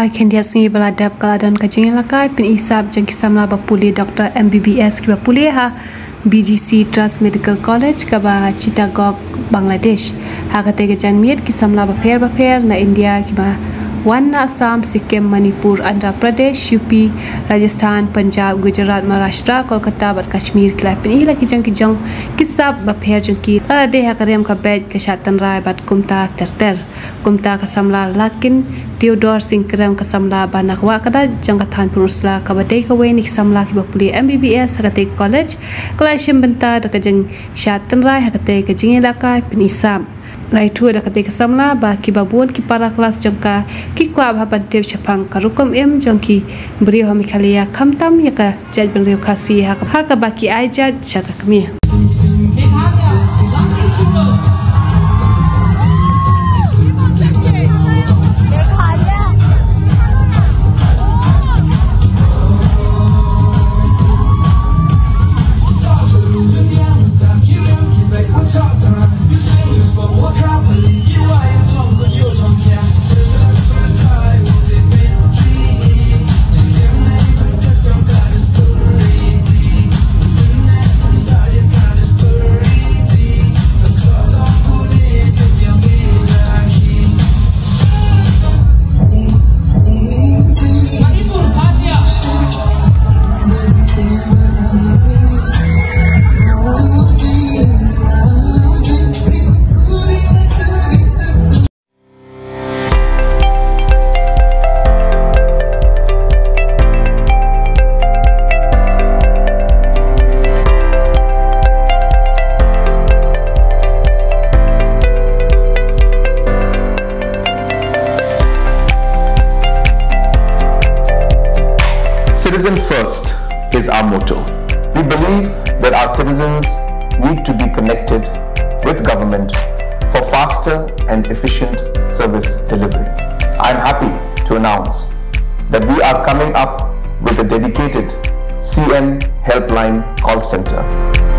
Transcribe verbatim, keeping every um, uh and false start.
Akan dia sengi beladap keladaan kajing ialehkai pyni isap jangki samla pule Doktor M B B S kiba pule ha B G C Trust Medical College kaba Chittagong Bangladesh ha kate ke janmiet ki samla bapher bapher na India kiba wan na Assam, Sikkim, Manipur, Andhra Pradesh, U P, Rajasthan, Punjab, Gujarat, Maharashtra, Kolkata, bat Kashmir kila pyni laki jang ki jang kisab bapher jangki ade ha karem ka bed ke shatan rai bat kumta terter kumta ka samla lakin Theodore Singkrem ka samla banak Wahkdait jang ka than purusla ka badai ka wenik samla ki bapule M B B S hakate kolej kolej Shim bynta da ka jang shatan rai hakate ka jing ialehkai pyni sam Raitu ada ketika samla bah kibabuan ki para kelas jangka ki kwa bah bantep chapang karukom em jangki beriu hami khalia khamtam ya ka jaj beriu khasi ha ka baki ai jaj chaka kami Citizen first is our motto. We believe that our citizens need to be connected with government for faster and efficient service delivery. I am happy to announce that we are coming up with a dedicated C M helpline call center.